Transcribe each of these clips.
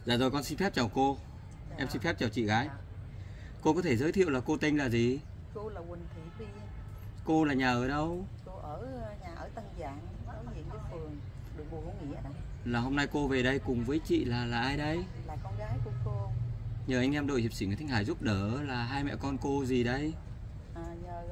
Dạ rồi, con xin phép chào cô. Dạ. Em xin phép chào chị gái. Dạ. Cô có thể giới thiệu là cô tên là gì? Cô là Quỳnh Thị Biên. Cô là nhà ở đâu? Cô ở nhà ở Tân Dạng, đối diện với phường đường Bùi Hữu Nghĩa đó. Là hôm nay cô về đây cùng với chị là ai đấy? Là con gái của cô. Nhờ anh em đội hiệp sĩ Nguyễn Thanh Hải giúp đỡ là hai mẹ con cô gì đấy? Nhờ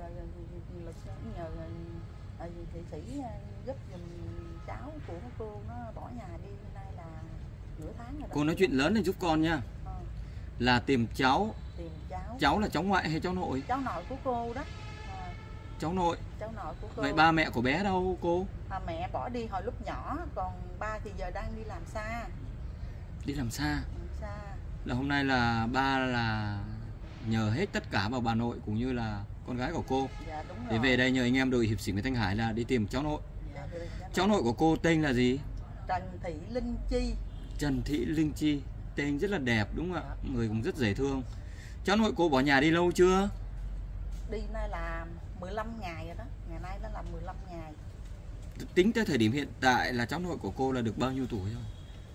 thị sĩ giúp giùm cháu của cô, nó bỏ nhà đi nay là nửa tháng rồi đó. Cô nói chuyện lớn này giúp con nha. Là tìm cháu. Tìm cháu. Cháu là cháu ngoại hay cháu nội? Cháu nội của cô đó. Cháu nội. Cháu nội của cô. Vậy ba mẹ của bé đâu cô? Mẹ bỏ đi hồi lúc nhỏ, còn ba thì giờ đang đi làm xa. Đi làm xa. Làm xa. Là hôm nay là ba là nhờ hết tất cả vào bà nội cũng như là con gái của cô. Dạ, đúng rồi. Để về đây nhờ anh em đội hiệp sĩ Nguyễn Thanh Hải là đi tìm cháu nội. Dạ, được, cháu nội của cô tên là gì? Trần Thị Linh Chi. Trần Thị Linh Chi. Tên rất là đẹp đúng không ạ? Dạ. Người cũng rất dễ thương. Cháu nội cô bỏ nhà đi lâu chưa? Đi nay là 15 ngày rồi đó. Ngày nay nó là 15 ngày. Tính tới thời điểm hiện tại là cháu nội của cô là được bao nhiêu tuổi rồi?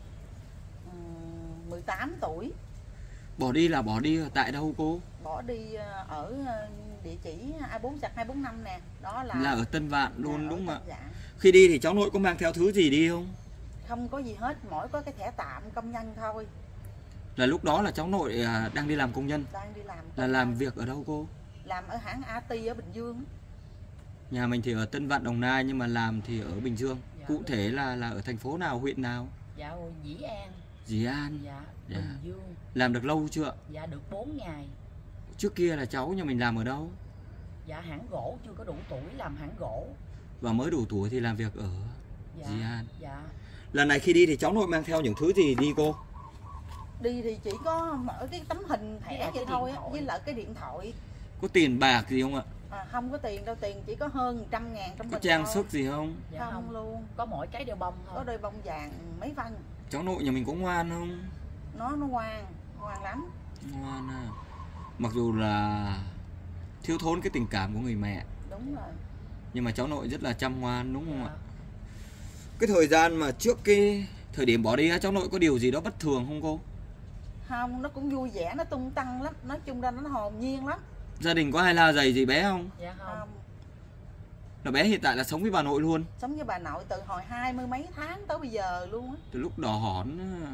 18 tuổi. Bỏ đi là bỏ đi tại đâu cô? Bỏ đi ở địa chỉ A4/245 nè. Đó là ở Tân Vạn luôn đúng không ạ? Dạ. Khi đi thì cháu nội có mang theo thứ gì đi không? Không có gì hết, mỗi có cái thẻ tạm công nhân thôi. Là lúc đó là cháu nội đang đi làm công nhân? Đang đi làm. Là làm việc ở đâu cô? Làm ở hãng AT ở Bình Dương. Nhà mình thì ở Tân Vạn Đồng Nai nhưng mà làm thì ở Bình Dương. Dạ. Cụ thể là ở thành phố nào, huyện nào? Dạ Dĩ An. Dĩ An. Dạ, Dạ. Bình Dương. Làm được lâu chưa? Dạ được 4 ngày. Trước kia là cháu nhà mình làm ở đâu? Dạ hãng gỗ, chưa có đủ tuổi làm hãng gỗ. Và mới đủ tuổi thì làm việc ở Dạ. Dĩ An. Dạ. Lần này khi đi thì cháu nội mang theo những thứ gì đi cô? Đi thì chỉ có mở cái tấm hình thẻ vậy thôi á, với lại cái điện thoại. Có tiền bạc gì không ạ? Không có tiền đâu, tiền chỉ có hơn 100.000 trong Có mình trang thôi. sức gì không? Dạ Không luôn. Có mỗi cái đeo bông thôi. Có đôi bông vàng mấy phân. Cháu nội nhà mình có ngoan không? Nó ngoan lắm. Ngoan à. Mặc dù là thiếu thốn cái tình cảm của người mẹ, Đúng rồi. nhưng mà cháu nội rất là chăm ngoan đúng không Dạ. ạ? Cái thời gian mà trước cái thời điểm bỏ đi cháu nội có điều gì đó bất thường không cô? Không, nó cũng vui vẻ, nó tung tăng lắm. Nói chung ra nó hồn nhiên lắm. Gia đình có ai la dày gì bé không? Dạ không. Không. Là bé hiện tại là sống với bà nội luôn? Sống với bà nội từ hồi 20 mấy tháng tới bây giờ luôn á. Từ lúc đỏ hỏn á.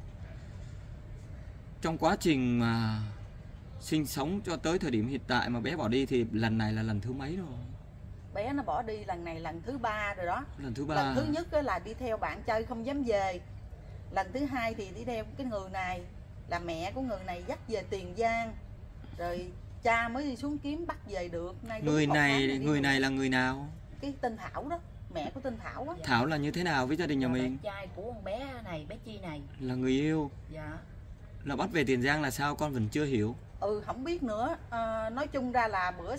Trong quá trình mà sinh sống cho tới thời điểm hiện tại mà bé bỏ đi thì lần này là lần thứ mấy rồi? Bé nó bỏ đi lần này lần thứ 3 rồi đó. Lần thứ 3. Lần thứ nhất là đi theo bạn chơi không dám về. Lần thứ hai thì đi theo cái người này, là mẹ của người này dắt về Tiền Giang. Rồi cha mới đi xuống kiếm bắt về được. Nay Người này là người nào? Cái tên Thảo đó, mẹ của tên Thảo á. Thảo là như thế nào với gia đình nhà mình? Bạn trai của con bé này, bé Chi này. Là người yêu. Dạ. Là bắt về Tiền Giang là sao con vẫn chưa hiểu. Không biết nữa. Nói chung ra là bữa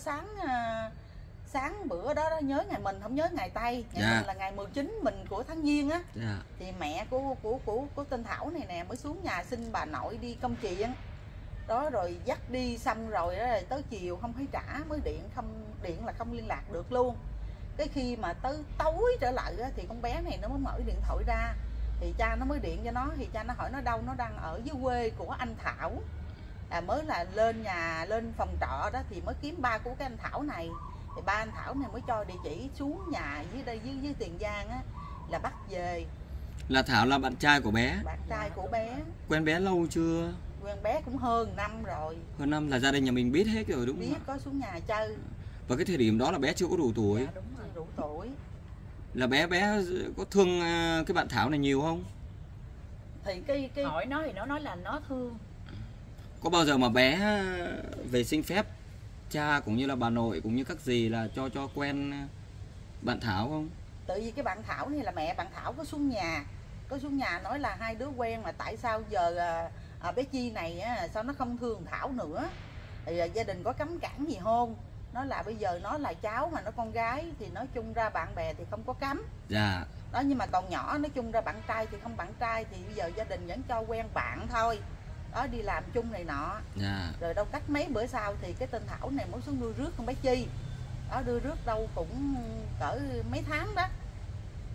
sáng bữa đó nhớ ngày mình, không nhớ ngày Tây. Ngày mình là ngày 19 mình của tháng Giêng á. Dạ. Thì mẹ của tên Thảo này nè mới xuống nhà xin bà nội đi công chuyện. Đó rồi dắt đi xong rồi đó, tới chiều không thấy trả, mới điện là không liên lạc được luôn. Cái khi mà tới tối trở lại á, thì con bé này nó mới mở điện thoại ra. Thì cha nó mới điện cho nó, thì cha nó hỏi nó đâu, nó đang ở dưới quê của anh Thảo. Mới là lên phòng trọ đó thì mới kiếm ba của cái anh Thảo này. Thì ba anh Thảo này mới cho địa chỉ xuống nhà dưới Tiền Giang á, là bắt về. Là Thảo là bạn trai của bé. Bạn trai của bé. Quen bé lâu chưa? Quen bé cũng hơn năm rồi. Hơn năm là gia đình nhà mình biết hết rồi đúng không? Biết, có xuống nhà chơi. Và cái thời điểm đó là bé chưa có đủ tuổi. Dạ đúng rồi. Đủ tuổi. Là bé có thương cái bạn Thảo này nhiều không? Thì cái Hỏi nó thì nó nói là nó thương. Có bao giờ mà bé về xin phép cha cũng như là bà nội cũng như các dì là cho quen bạn Thảo không? Tự vì cái bạn Thảo này là mẹ bạn Thảo có xuống nhà nói là hai đứa quen, mà tại sao giờ bé Chi này á, sao nó không thương Thảo nữa. Thì gia đình có cấm cản gì không? Nó là bây giờ nó là cháu mà nó con gái thì nói chung ra bạn bè thì không có cấm. Dạ. Đó, nhưng mà còn nhỏ nói chung ra bạn trai thì không, bạn trai thì bây giờ gia đình vẫn cho quen bạn thôi. Đó, đi làm chung này nọ. Dạ. Rồi đâu cách mấy bữa sau thì cái tên Thảo này mới xuống đưa rước con bé Chi. Đó, đưa rước đâu cũng cỡ mấy tháng đó.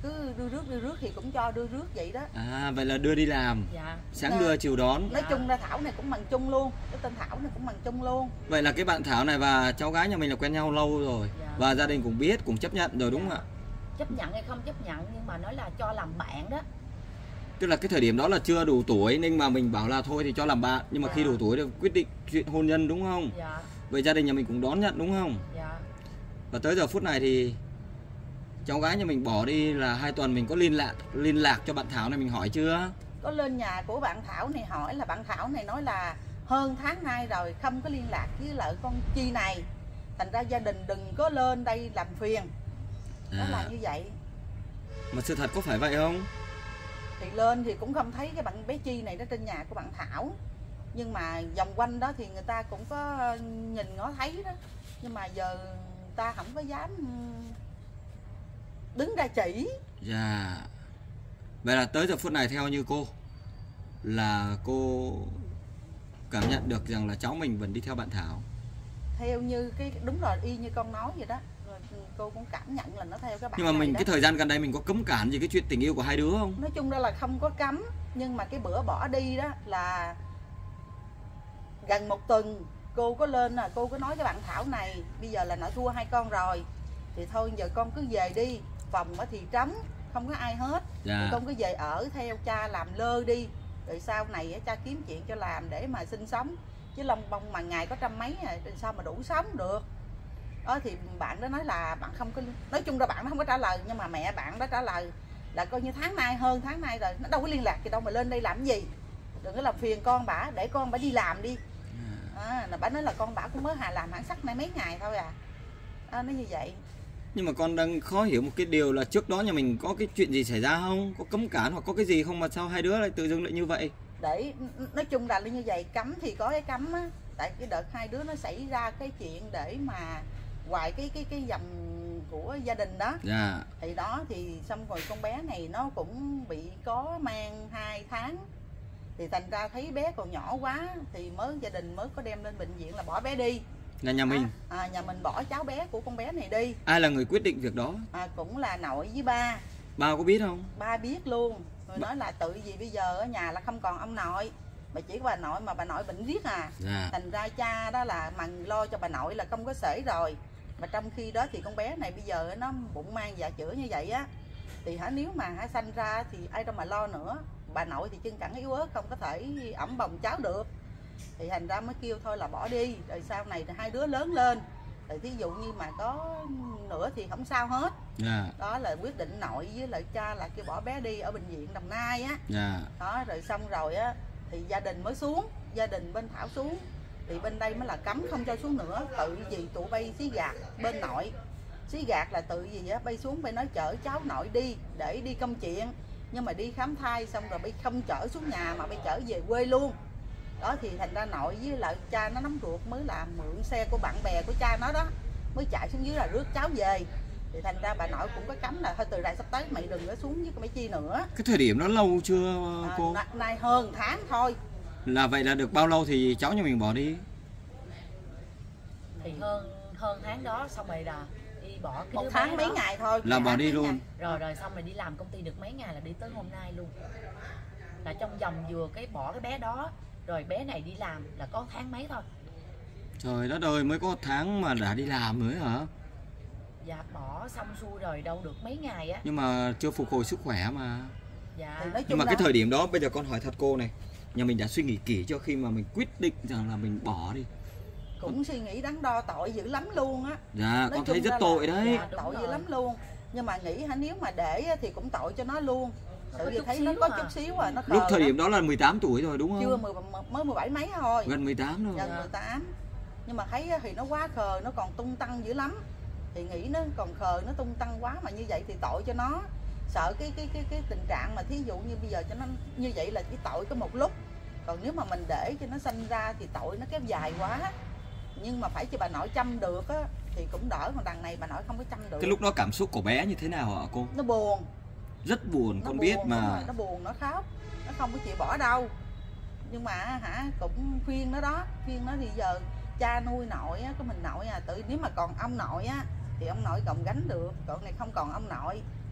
cứ đưa rước thì cũng cho đưa rước vậy đó. À vậy là đưa đi làm, Dạ. sáng đưa chiều đón. Nói chung ra Thảo này cũng bằng chung luôn, cái tên Thảo này cũng bằng chung luôn. Vậy là cái bạn Thảo này và cháu gái nhà mình là quen nhau lâu rồi. Dạ. Và gia đình cũng biết, cũng chấp nhận rồi đúng Dạ. không ạ? Chấp nhận hay không chấp nhận nhưng mà nói là cho làm bạn đó. Tức là cái thời điểm đó là chưa đủ tuổi nên mà mình bảo là thôi thì cho làm bạn. Nhưng mà Dạ. khi đủ tuổi thì quyết định chuyện hôn nhân đúng không? Dạ. Vậy gia đình nhà mình cũng đón nhận đúng không? Dạ. Và tới giờ phút này thì cháu gái nhà mình bỏ đi là 2 tuần, mình có liên lạc cho bạn Thảo này mình hỏi chưa? Có lên nhà của bạn Thảo này hỏi, là bạn Thảo này nói là hơn tháng nay rồi không có liên lạc với lại con Chi này, thành ra gia đình đừng có lên đây làm phiền. Nó là như vậy. Mà sự thật có phải vậy không? Thì lên thì cũng không thấy cái bạn bé Chi này nó trên nhà của bạn Thảo, nhưng mà vòng quanh đó thì người ta cũng có nhìn ngó thấy đó, nhưng mà giờ người ta không có dám đứng ra chỉ. Dạ. Vậy là tới giờ phút này theo như cô là cô cảm nhận được rằng là cháu mình vẫn đi theo bạn Thảo. Theo như cái đúng rồi, y như con nói vậy đó. Rồi cô cũng cảm nhận là nó theo các bạn. Nhưng mà mình đó. cái thời gian gần đây mình có cấm cản gì cái chuyện tình yêu của hai đứa không? Nói chung ra là không có cấm, nhưng mà cái bữa bỏ đi đó là gần 1 tuần cô có lên là cô có nói với bạn Thảo này bây giờ là nội thua 2 con rồi thì thôi giờ con cứ về đi, phòng ở thì trống không có ai hết. Dạ. Con cứ về ở theo cha làm lơ đi, rồi sau này cha kiếm chuyện cho làm để mà sinh sống, chứ lông bông mà ngày có trăm mấy thì sao mà đủ sống được. Đó thì bạn đó nói là bạn không có, nói chung ra bạn nó không có trả lời, nhưng mà mẹ bạn đó trả lời là coi như hơn tháng nay rồi nó đâu có liên lạc gì đâu mà lên đây làm cái gì, đừng có làm phiền con bả, để con bả đi làm đi. Là bả nói là con bả cũng mới làm hãng sắt nay mấy ngày thôi à. Nó như vậy. Nhưng mà con đang khó hiểu một cái điều là trước đó nhà mình có cái chuyện gì xảy ra không? Có cấm cản hoặc có cái gì không mà sao hai đứa lại tự dưng lại như vậy? Để nói chung là như vậy, cấm thì có cái cấm á, tại cái đợt hai đứa nó xảy ra cái chuyện để mà ngoài cái dòng của gia đình đó. Dạ. Thì đó thì xong rồi con bé này nó cũng bị có mang 2 tháng. Thì thành ra thấy bé còn nhỏ quá thì gia đình mới có đem lên bệnh viện là bỏ bé đi. Là nhà mình. Nhà mình bỏ cháu bé của con bé này đi. Ai là người quyết định việc đó? Cũng là nội với ba. Ba có biết không? Ba biết luôn. Rồi nói là tự vì bây giờ ở nhà là không còn ông nội, mà chỉ có bà nội, mà bà nội bệnh riết Dạ. Thành ra cha đó là mà lo cho bà nội là không có xuể rồi. Mà trong khi đó thì con bé này bây giờ nó bụng mang dạ chữa như vậy á, thì nếu mà sanh ra thì ai đâu mà lo nữa. Bà nội thì chân cẳng yếu ớt không có thể ẵm bồng cháu được, thì thành ra mới kêu thôi là bỏ đi. Rồi sau này thì hai đứa lớn lên thì thí dụ như mà có nữa thì không sao hết. Đó là quyết định nội với lại cha là kêu bỏ bé đi ở bệnh viện Đồng Nai á. Đó rồi xong rồi á thì gia đình mới xuống, gia đình bên Thảo xuống, thì bên đây mới là cấm không cho xuống nữa. Tự vì tụi bay xí gạt bên nội, xí gạt là tự gì á, bay xuống bay nói chở cháu nội đi để đi công chuyện, nhưng mà đi khám thai xong rồi bay không chở xuống nhà mà bay chở về quê luôn. Đó thì thành ra nội với lại cha nó nắm ruột mới là mượn xe của bạn bè của cha nó đó, mới chạy xuống dưới là rước cháu về. Thì thành ra bà nội cũng có cấm là thôi từ đây sắp tới mày đừng có xuống với mấy Chi nữa. Cái thời điểm đó lâu chưa cô? Nay hơn tháng thôi. Là vậy là được bao lâu thì cháu nhà mình bỏ đi? Thì hơn tháng đó xong rồi là đi bỏ cái 1 đứa tháng bé mấy đó. ngày thôi. Là bỏ đi luôn. Rồi xong rồi đi làm công ty được mấy ngày là đi tới hôm nay luôn. Là trong vòng vừa bỏ cái bé đó rồi bé này đi làm là có tháng mấy thôi. Trời đất ơi, mới có 1 tháng mà đã đi làm nữa hả? Dạ bỏ xong xuôi rồi đâu được mấy ngày á. Nhưng mà chưa phục hồi sức khỏe mà. Dạ. Nhưng mà cái thời điểm đó bây giờ con hỏi thật cô này, nhà mình đã suy nghĩ kỹ cho khi mà mình quyết định rằng là mình bỏ đi? Cũng suy nghĩ đắn đo, tội dữ lắm luôn á. Dạ, con thấy rất tội đấy. Dạ, tội dữ lắm luôn. Nhưng mà nghĩ nếu mà để thì cũng tội cho nó luôn. Tự vì thấy nó có chút xíu nó khờ. Lúc thời điểm đó là 18 tuổi rồi đúng không? Chưa, mới 17 mấy thôi. Gần 18 rồi. Gần 18. Nhưng mà thấy thì nó quá khờ, nó còn tung tăng dữ lắm. Thì nghĩ nó còn khờ, nó tung tăng quá mà như vậy thì tội cho nó. Sợ cái tình trạng mà thí dụ như bây giờ cho nó như vậy là chỉ tội có một lúc. Còn nếu mà mình để cho nó sanh ra thì tội nó kéo dài quá. Nhưng mà phải cho bà nội chăm được á thì cũng đỡ, còn đằng này bà nội không có chăm được. Cái lúc đó cảm xúc của bé như thế nào hả cô? Nó buồn. Rất buồn, con biết mà. Nó buồn, nó khóc, nó không có chịu bỏ đâu. Nhưng mà cũng khuyên nó đó, khuyên nó thì giờ cha nuôi nội á, có mình nội tự nếu mà còn ông nội á thì ông nội gồng gánh được, còn này không còn ông nội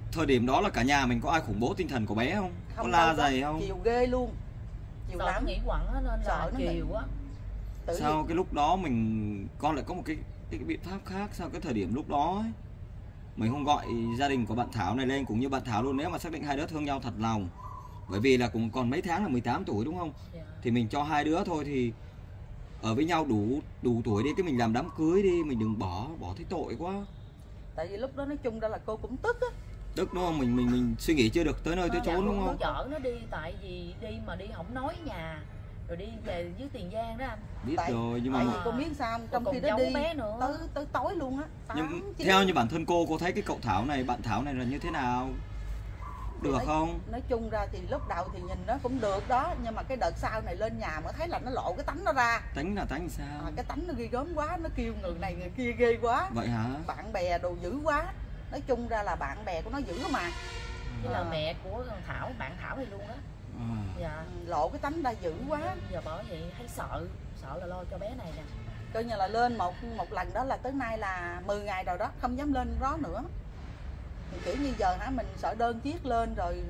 thời điểm đó là cả nhà mình có ai khủng bố tinh thần của bé không? Có Không la đâu, dày không? chiều ghê luôn, chiều Sợ nó lắm. nghĩ quẩn á, nên Sợ là nó chiều á. Tự Sao cái lúc đó con lại có một cái biện pháp khác? Sao cái thời điểm lúc đó ấy, mình không gọi gia đình của bạn Thảo này lên cũng như bạn Thảo luôn, nếu mà xác định hai đứa thương nhau thật lòng. Bởi vì là cũng còn mấy tháng là 18 tuổi đúng không? Dạ. Thì mình cho hai đứa thôi, thì ở với nhau đủ tuổi đi, cái mình làm đám cưới đi, mình đừng bỏ thấy tội quá. tại vì lúc đó nói chung ra là cô cũng tức á. Tức đúng không? Mình suy nghĩ chưa được tới nơi tới chốn đúng không? Nó chở nó đi, tại vì đi mà đi không nói nhà, rồi đi về dưới Tiền Giang đó anh. Biết rồi, nhưng Tại mà vì cô biết sao không? Trong còn khi đó giấu đi bé nữa. tới tối luôn á. nhưng theo như bản thân cô thấy cái cậu Thảo này, bạn Thảo này là như thế nào? Được không? Nói chung ra thì lúc đầu thì nhìn nó cũng được đó, nhưng mà cái đợt sau này lên nhà mới thấy là nó lộ cái tánh nó ra. Tánh là tánh sao? Cái tánh nó ghê gớm quá, nó kêu người này người kia ghê quá. Vậy hả? Bạn bè đồ dữ quá. Nói chung ra là bạn bè của nó dữ mà. Chứ là mẹ của Thảo, bạn Thảo này luôn á. Dạ. Lộ cái tánh ra dữ quá. Giờ bởi vậy thấy sợ là lo cho bé này nè. Coi như là lên một lần đó là tới nay là 10 ngày rồi đó, không dám lên đó nữa. Kiểu như giờ hả, mình sợ đơn chiếc lên rồi,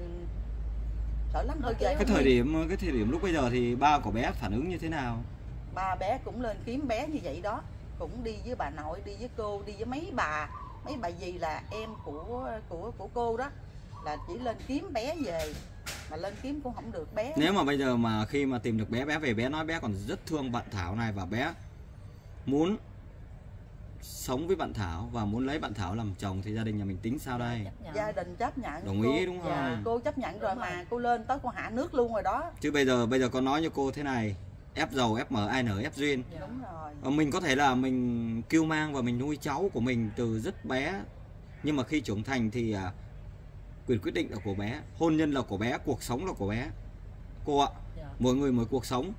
sợ lắm. Hơi Cái thời điểm lúc bây giờ thì ba của bé phản ứng như thế nào? Ba bé cũng lên kiếm bé như vậy đó, cũng đi với bà nội, đi với cô, đi với mấy bà gì là em của cô đó, là chỉ lên kiếm bé về, mà lên kiếm cũng không được bé. Nếu mà bây giờ mà khi mà tìm được bé về, bé nói bé còn rất thương bạn Thảo này, và bé muốn sống với bạn Thảo và muốn lấy bạn Thảo làm chồng, thì gia đình nhà mình tính sao đây? Gia đình chấp nhận. Đồng ý đúng không? Dạ, cô chấp nhận rồi mà, cô lên tới cô hạ nước luôn rồi đó. Chứ bây giờ con nói cho cô thế này, ép giàu, ép mở, ai nở ép duyên. Đúng rồi. Mình có thể là mình cưu mang và mình nuôi cháu của mình từ rất bé, nhưng mà khi trưởng thành thì quyền quyết định là của bé, hôn nhân là của bé, cuộc sống là của bé. Cô ạ, mỗi người mỗi cuộc sống.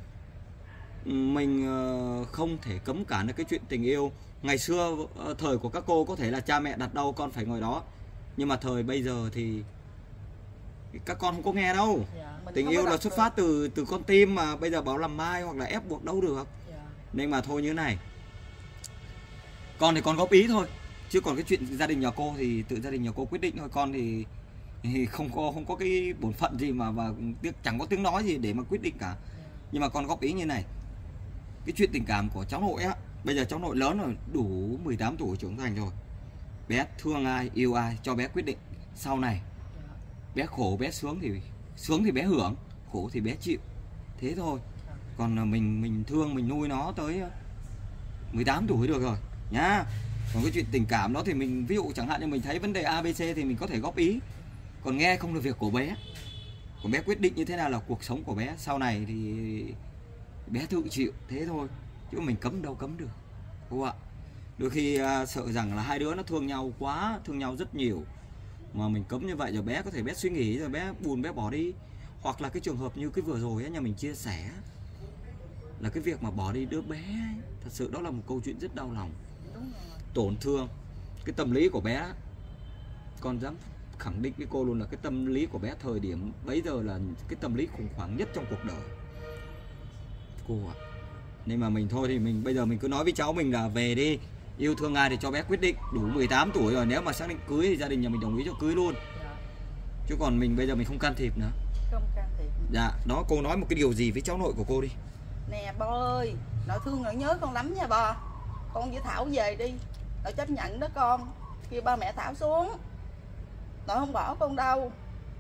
Mình không thể cấm cản được cái chuyện tình yêu. Ngày xưa thời của các cô có thể là cha mẹ đặt đâu con phải ngồi đó, nhưng mà thời bây giờ thì các con không có nghe đâu. Tình yêu là xuất phát từ con tim, mà bây giờ bảo làm mai hoặc là ép buộc đâu được. Nên mà thôi như thế này, con thì con góp ý thôi, chứ còn cái chuyện gia đình nhà cô thì tự gia đình nhà cô quyết định thôi. Con thì không có cái bổn phận gì mà chẳng có tiếng nói gì để mà quyết định cả. Nhưng mà con góp ý như này, cái chuyện tình cảm của cháu nội á, bây giờ cháu nội lớn rồi, đủ 18 tuổi trưởng thành rồi, bé thương ai yêu ai cho bé quyết định. Sau này bé khổ bé sướng thì bé hưởng, khổ thì bé chịu, thế thôi. Còn mình thương mình nuôi nó tới 18 tuổi được rồi nhá. Còn cái chuyện tình cảm đó thì mình, ví dụ chẳng hạn như mình thấy vấn đề ABC thì mình có thể góp ý, còn nghe không được việc của bé. Còn bé quyết định như thế nào là cuộc sống của bé, sau này thì bé tự chịu, thế thôi. Chứ mình cấm đâu cấm được cô ạ. Đôi khi sợ rằng là hai đứa nó thương nhau quá, thương nhau rất nhiều, mà mình cấm như vậy rồi bé có thể bé suy nghĩ rồi bé buồn bé bỏ đi. Hoặc là cái trường hợp như cái vừa rồi ấy, nhà mình chia sẻ là cái việc mà bỏ đi đứa bé ấy, thật sự đó là một câu chuyện rất đau lòng, tổn thương cái tâm lý của bé. Con dám khẳng định với cô luôn là cái tâm lý của bé thời điểm bấy giờ là cái tâm lý khủng hoảng nhất trong cuộc đời cô ạ. Nên mà mình thôi thì mình bây giờ mình cứ nói với cháu mình là về đi, yêu thương ai thì cho bé quyết định. Đủ 18 tuổi rồi, nếu mà xác định cưới thì gia đình nhà mình đồng ý cho cưới luôn. Chứ còn mình bây giờ mình không can thiệp nữa. Không can thiệp. Dạ, đó, cô nói một cái điều gì với cháu nội của cô đi. Nè Bo ơi, nội thương nội nhớ con lắm nha Bo. Con với Thảo về đi, nội chấp nhận đó con. Kêu ba mẹ Thảo xuống, nội không bỏ con đâu.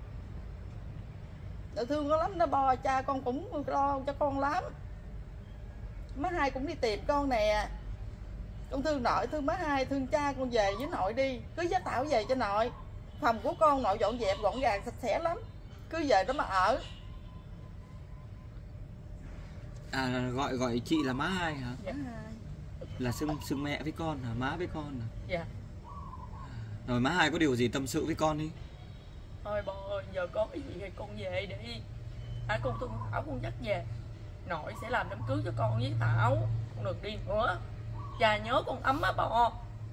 Nội thương con lắm đó Bo, cha con cũng lo cho con lắm. Má Hai cũng đi tìm con nè. Con thương nội, thương má Hai, thương cha, con về với nội đi. Cứ dắt Thảo về cho nội. Phòng của con nội dọn dẹp gọn gàng sạch sẽ lắm, cứ về đó mà ở. À, gọi chị là má Hai hả? Dạ. Là xưng mẹ với con hả? Má với con hả? Dạ. Rồi má Hai có điều gì tâm sự với con đi. Thôi Bo ơi, giờ có cái gì thì con về đi. Con thương Thảo con dắt về. Nội sẽ làm đám cưới cho con với Thảo. Con đừng đi nữa. Cha nhớ con ấm á Bo.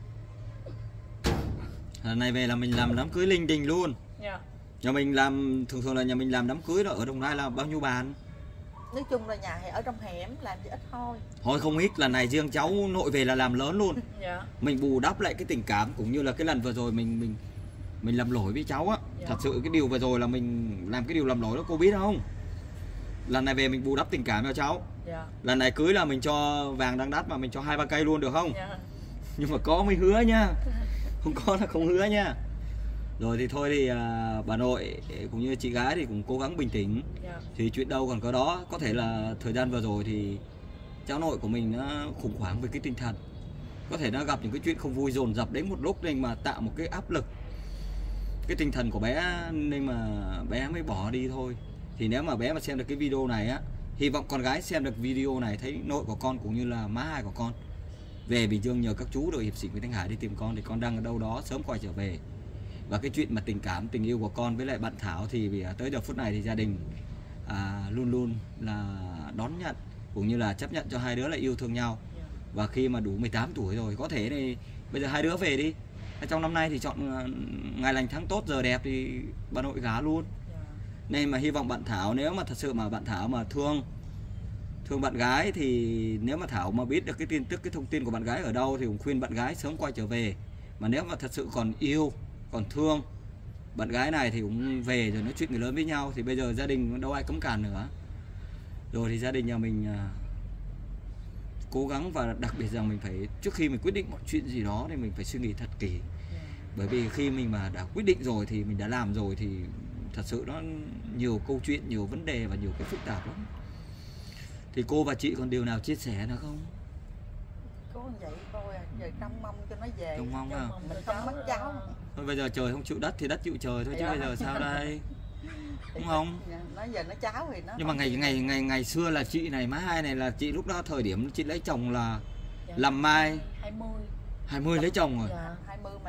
Lần này về là mình làm đám cưới linh đình luôn. Dạ. Nhà mình làm, thường là nhà mình làm đám cưới đó ở Đồng Nai là bao nhiêu bàn? Nói chung là nhà thì ở trong hẻm, làm chỉ ít thôi. Thôi không ít, lần này riêng cháu nội về là làm lớn luôn. Dạ. Mình bù đắp lại cái tình cảm, cũng như là cái lần vừa rồi mình mình làm lỗi với cháu á. Dạ. Thật sự cái điều vừa rồi là mình làm cái điều làm lỗi đó, cô biết không? Lần này về mình bù đắp tình cảm cho cháu. Dạ. Lần này cưới là mình cho vàng đăng đắt mà mình cho 2-3 cây luôn được không? Dạ. Nhưng mà có mới hứa nha. Không có là không hứa nha. Rồi thì thôi thì bà nội cũng như chị gái thì cũng cố gắng bình tĩnh. Dạ. Thì chuyện đâu còn có đó. Có thể là thời gian vừa rồi thì cháu nội của mình nó khủng hoảng về cái tinh thần. Có thể nó gặp những cái chuyện không vui dồn dập đến một lúc nên mà tạo một cái áp lực cái tinh thần của bé, nên mà bé mới bỏ đi thôi. Thì nếu mà bé mà xem được cái video này á, hy vọng con gái xem được video này thấy nội của con cũng như là má hai của con về Bình Dương nhờ các chú đội hiệp sĩ Nguyễn Thanh Hải đi tìm con, thì con đang ở đâu đó sớm quay trở về. Và cái chuyện mà tình cảm tình yêu của con với lại bạn Thảo thì tới giờ phút này thì gia đình luôn luôn là đón nhận cũng như là chấp nhận cho hai đứa là yêu thương nhau. Và khi mà đủ 18 tuổi rồi có thể thì bây giờ hai đứa về đi. Trong năm nay thì chọn ngày lành tháng tốt giờ đẹp thì bà nội gả luôn. Nên mà hy vọng bạn Thảo, nếu mà thật sự mà bạn Thảo mà thương bạn gái thì nếu mà Thảo mà biết được cái tin tức, cái thông tin của bạn gái ở đâu thì cũng khuyên bạn gái sớm quay trở về. Mà nếu mà thật sự còn yêu, còn thương bạn gái này thì cũng về rồi nói chuyện người lớn với nhau. Thì bây giờ gia đình đâu ai cấm cản nữa. Rồi thì gia đình nhà mình cố gắng, và đặc biệt rằng mình phải, trước khi mình quyết định một chuyện gì đó thì mình phải suy nghĩ thật kỹ. Bởi vì khi mình mà đã quyết định rồi thì mình đã làm rồi thì thật sự nó nhiều câu chuyện, nhiều vấn đề và nhiều cái phức tạp lắm. Thì cô và chị còn điều nào chia sẻ nữa không? Có vậy thôi giờ trông mong cho nó về. Trông mong à? Mình không mất cháu. Thôi bây giờ trời không chịu đất thì đất chịu trời thôi chứ bây giờ sao đây? Đúng không? Nói giờ nó cháu thì nó. Nhưng mà ngày xưa là chị này, má hai này là chị lúc đó thời điểm chị lấy chồng là làm mai 20 lấy chồng rồi. 20 mà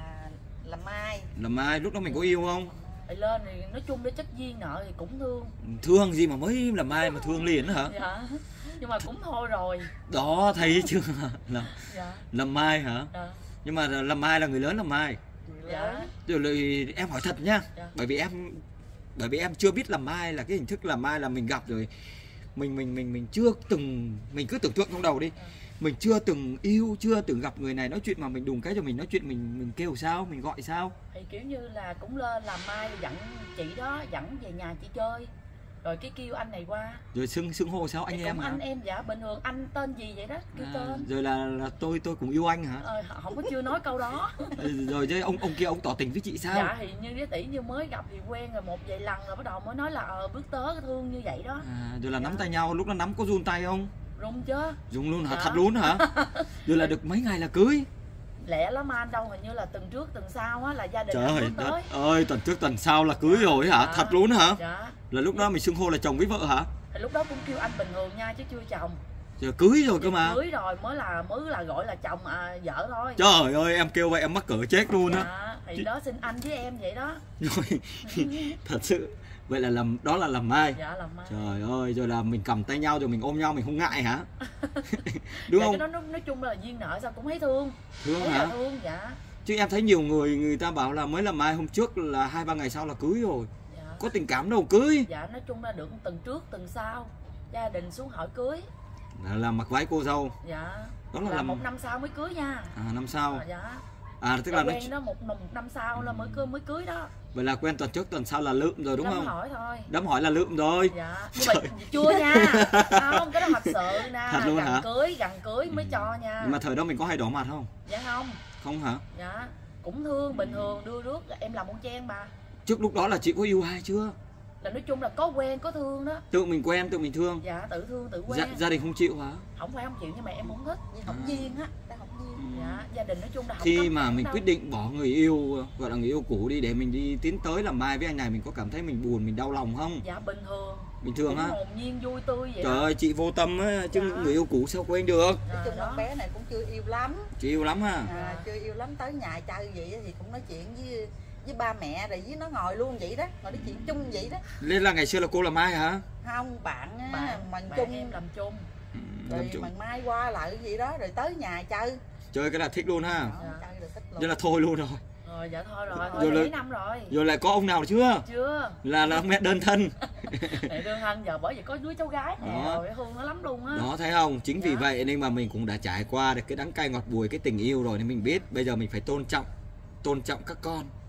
làm mai. Làm mai lúc đó mình có yêu không? Lên thì nói chung để chất duyên nợ thì cũng thương. Thương gì mà mới làm mai mà thương liền hả? Dạ. Nhưng mà cũng thôi rồi. Đó thấy chưa? Dạ. Làm mai hả? Dạ. Nhưng mà làm mai là người lớn làm mai. Dạ. Rồi em hỏi thật nhá. Dạ. Bởi vì em chưa biết làm mai là cái hình thức làm mai là mình gặp rồi. Mình chưa từng, mình cứ tưởng tượng trong đầu đi. Mình chưa từng yêu, chưa từng gặp người này nói chuyện mà mình đùng cái cho mình nói chuyện, mình kêu sao, mình gọi sao? Thì kiểu như là cũng lên làm mai dẫn chị đó, dẫn về nhà chị chơi. Rồi cái kêu anh này qua. Rồi xưng hô sao anh thì em hả? Anh em dạ bình thường, anh tên gì vậy đó, kêu tên. Rồi là tôi cũng yêu anh hả? Không có chưa nói câu đó. Rồi chứ ông kia ông tỏ tình với chị sao? Dạ thì như cái tỷ như mới gặp thì quen rồi một vài lần rồi bắt đầu mới nói là bước tới thương như vậy đó. Rồi là nắm tay nhau, lúc đó nắm có run tay không? Run chứ. Run luôn hả? Dạ. Thật luôn hả? Rồi là được mấy ngày là cưới? Lẹ lắm anh, đâu hình như là tuần trước tuần sau á là gia đình trời tới. Ơi tuần trước tuần sau là cưới rồi hả? Dạ. Thật luôn hả? Dạ. Là lúc đó mình xưng hô là chồng với vợ hả? Thì lúc đó cũng kêu anh bình thường nha chứ chưa chồng. Giờ cưới rồi cơ mà. Cưới rồi mới là gọi là chồng vợ thôi. Trời ơi em kêu vậy em mắc cỡ chết luôn á. Dạ, thì đó xin anh với em vậy đó. Rồi thật sự vậy là đó là làm mai. Dạ làm mai. Trời ơi, rồi là mình cầm tay nhau rồi mình ôm nhau mình không ngại hả? Đúng dạ, không? Cái đó nói chung là duyên nợ sao cũng thấy thương. Thương thấy hả? Là thương dạ. Chứ em thấy nhiều người ta bảo là mới làm mai hôm trước là 2-3 ngày sau là cưới rồi. Dạ. Có tình cảm đâu cưới. Dạ nói chung là được tuần trước tuần sau gia đình xuống hỏi cưới. Là mặc váy cô dâu. Dạ. Đó là một năm sau mới cưới nha. Năm sau. Dạ. Tức là quen đó một năm sau là mới cưới đó. Vậy là quen tuần trước tuần sau là lượm rồi đúng không? Đám hỏi thôi. Đám hỏi là lượm rồi. Dạ. Nhưng mà chưa nha. Không, cái đó thật sự nè. Thật luôn hả? Gần cưới mới cho nha. Nhưng mà thời đó mình có hay đỏ mặt không? Dạ không. Không hả? Dạ. Cũng thương bình thường đưa rước em làm con trang mà. Trước lúc đó là chị có yêu ai chưa? Là nói chung là có quen có thương đó. Tự mình quen tự mình thương. Dạ tự thương tự quen. Gia đình không chịu hả? Không phải không chịu nhưng mà em không thích. Nhưng không duyên á, ta không duyên. Dạ gia đình nói chung là không khi cấp mà mình đâu. quyết định bỏ người yêu, gọi là người yêu cũ đi để mình đi tiến tới làm mai với anh này, mình có cảm thấy mình buồn, mình đau lòng không? Dạ bình thường. Bình thường á? Hồn nhiên vui tươi vậy. Trời ơi chị vô tâm á chứ Dạ. người yêu cũ sao quên được? Nói chung con bé này cũng chưa yêu lắm. Chị yêu lắm ha. Chưa yêu lắm, tới nhà chơi vậy thì cũng nói chuyện với ba mẹ rồi với nó ngồi luôn vậy đó, ngồi nói chuyện chung vậy đó. Nên là ngày xưa là cô làm mai hả? Không, bạn Bạn chung em làm chung. rồi mần mai qua lại gì đó rồi tới nhà chơi. Chơi cái là thích luôn ha. Chơi rồi thích luôn. Chứ là thôi luôn rồi. Rồi dạ thôi rồi, Rồi mấy năm rồi. Rồi lại có ông nào chưa? Chưa. Là mẹ đơn thân. Mẹ đơn thân giờ bởi vì có đứa cháu gái nè, rồi thương nó lắm luôn á. Đó thấy không? Chính vì vậy nên mà mình cũng đã trải qua được cái đắng cay ngọt bùi cái tình yêu rồi nên mình biết bây giờ mình phải tôn trọng các con.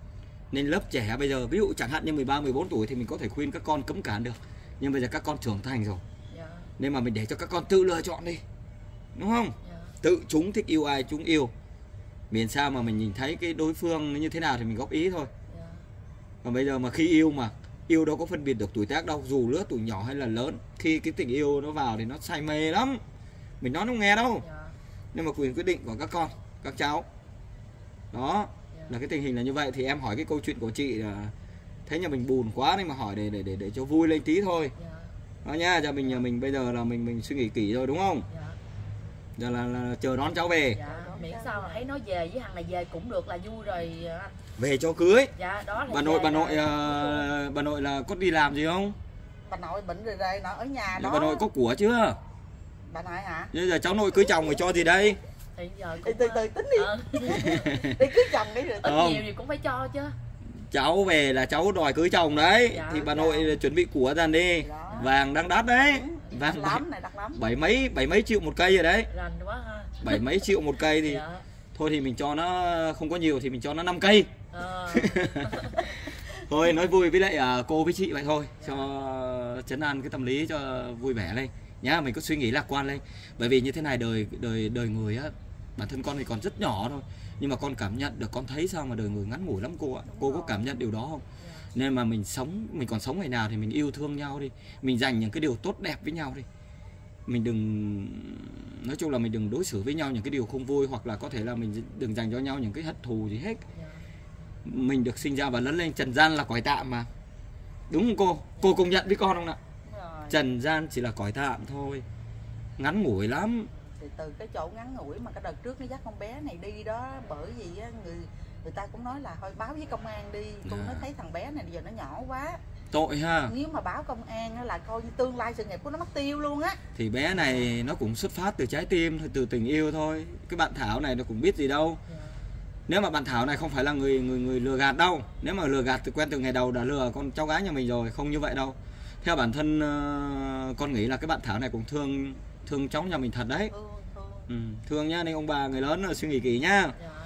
Nên lớp trẻ bây giờ ví dụ chẳng hạn như 13, 14 tuổi thì mình có thể khuyên các con cấm cản được. Nhưng bây giờ các con trưởng thành rồi. Nên mà mình để cho các con tự lựa chọn đi. Đúng không? Tự chúng thích yêu ai chúng yêu. Miễn sao mà mình nhìn thấy cái đối phương như thế nào thì mình góp ý thôi. Còn bây giờ mà khi yêu mà yêu đâu có phân biệt được tuổi tác đâu, dù lứa tuổi nhỏ hay là lớn. Khi cái tình yêu nó vào thì nó say mê lắm. Mình nói nó không nghe đâu. Nhưng mà quyền quyết định của các con, các cháu. Đó là cái tình hình là như vậy. Thì em hỏi cái câu chuyện của chị là thấy nhà mình buồn quá nên mà hỏi để cho vui lên tí thôi. Đó nha, giờ mình bây giờ là mình suy nghĩ kỹ rồi đúng không? Giờ là chờ đón cháu về. Miễn sao thấy nó về với thằng này về cũng được là vui rồi anh. Về cho cưới. Đó là bà nội là có đi làm gì không? Bà nội bệnh rồi nó ở nhà đó. Bà nội có của chưa? Bà nội hả? Bây giờ cháu nội cưới chồng rồi cho gì đây? Thì giờ từ từ tính đi. Đi cưới chồng đi rồi. Ít nhiều thì cũng phải cho chứ. Cháu về là cháu đòi cưới chồng đấy. Thì bà nội chuẩn bị của dần đi. Vàng đang đắt đấy. Vàng đắt lắm. bảy mấy triệu một cây rồi đấy. Rành quá ha. 7 mấy triệu một cây thì thôi thì mình cho nó không có nhiều thì mình cho nó 5 cây. Thôi nói vui với lại cô với chị vậy thôi, cho trấn an cái tâm lý cho vui vẻ lên nhá. Mình cứ suy nghĩ lạc quan lên, bởi vì như thế này đời người á, bản thân con thì còn rất nhỏ thôi, nhưng mà con cảm nhận được, con thấy sao mà đời người ngắn ngủi lắm cô ạ. Cô có cảm nhận điều đó không? Nên mà mình còn sống ngày nào thì mình yêu thương nhau đi, mình dành những cái điều tốt đẹp với nhau đi. Mình đừng, nói chung là mình đừng đối xử với nhau những cái điều không vui, hoặc là có thể là mình đừng dành cho nhau những cái hận thù gì hết. Mình được sinh ra và lớn lên, trần gian là cõi tạm mà, đúng không cô? Cô công nhận với con không ạ? Trần gian chỉ là cõi tạm thôi, ngắn ngủi lắm. Thì từ cái chỗ ngắn ngủi mà cái đợt trước nó dắt con bé này đi đó, bởi vì á, người ta cũng nói là thôi báo với công an đi. Tôi mới thấy thằng bé này giờ nó nhỏ quá, tội ha. Nếu mà báo công an á là coi như tương lai sự nghiệp của nó mất tiêu luôn á. Thì bé này nó cũng xuất phát từ trái tim thôi, từ tình yêu thôi. Cái bạn Thảo này nó cũng biết gì đâu. Nếu mà bạn Thảo này không phải là người lừa gạt đâu. Nếu mà lừa gạt thì quen từ ngày đầu đã lừa con cháu gái nhà mình rồi, không như vậy đâu. Theo bản thân con nghĩ là cái bạn Thảo này cũng thương cháu nhà mình thật đấy. Thương nhá, nên ông bà người lớn suy nghĩ kỹ nhá.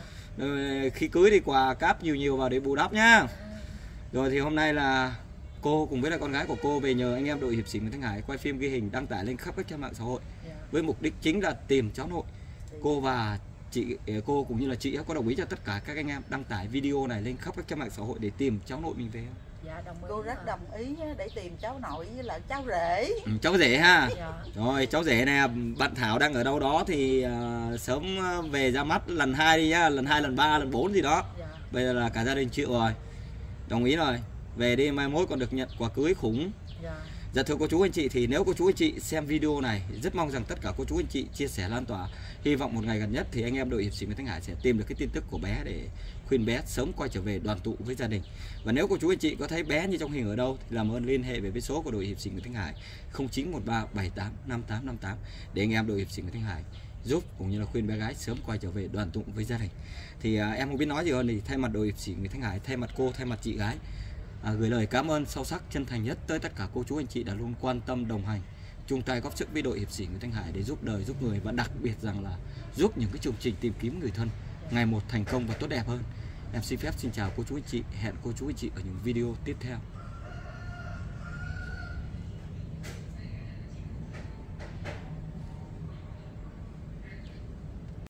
Khi cưới thì quà cáp nhiều vào để bù đắp nhá. Rồi thì hôm nay là cô cùng với là con gái của cô về nhờ anh em đội hiệp sĩ Nguyễn Thanh Hải quay phim ghi hình đăng tải lên khắp các trang mạng xã hội với mục đích chính là tìm cháu nội. Cô và cô cũng như là chị có đồng ý cho tất cả các anh em đăng tải video này lên khắp các trang mạng xã hội để tìm cháu nội mình về không? Dạ đồng ý. Cô rất đồng ý để tìm cháu nội với lại cháu rể. Cháu rể ha. Rồi cháu rể này bạn Thảo đang ở đâu đó thì sớm về ra mắt lần 2 đi nhá, lần 2, lần 3, lần 4 gì đó. Bây giờ là cả gia đình chịu rồi, đồng ý rồi. Về đi, mai mốt còn được nhận quà cưới khủng. Dạ thưa cô chú anh chị, thì nếu cô chú anh chị xem video này, rất mong rằng tất cả cô chú anh chị chia sẻ lan tỏa. Hy vọng một ngày gần nhất thì anh em đội hiệp sĩ Nguyễn Thanh Hải sẽ tìm được cái tin tức của bé để khuyên bé sớm quay trở về đoàn tụ với gia đình. Và nếu cô chú anh chị có thấy bé như trong hình ở đâu thì làm ơn liên hệ về với số của đội hiệp sĩ Nguyễn Thanh Hải 0913 78 5858 để anh em đội hiệp sĩ Nguyễn Thanh Hải giúp cũng như là khuyên bé gái sớm quay trở về đoàn tụ với gia đình. Thì em không biết nói gì hơn, thì thay mặt đội hiệp sĩ Nguyễn Thanh Hải, thay mặt cô, thay mặt chị gái, gửi lời cảm ơn sâu sắc chân thành nhất tới tất cả cô chú anh chị đã luôn quan tâm đồng hành, chung tay góp sức với đội hiệp sĩ Nguyễn Thanh Hải để giúp đời giúp người, và đặc biệt rằng là giúp những cái chương trình tìm kiếm người thân ngày một thành công và tốt đẹp hơn. Em xin phép xin chào cô chú anh chị, hẹn cô chú anh chị ở những video tiếp theo.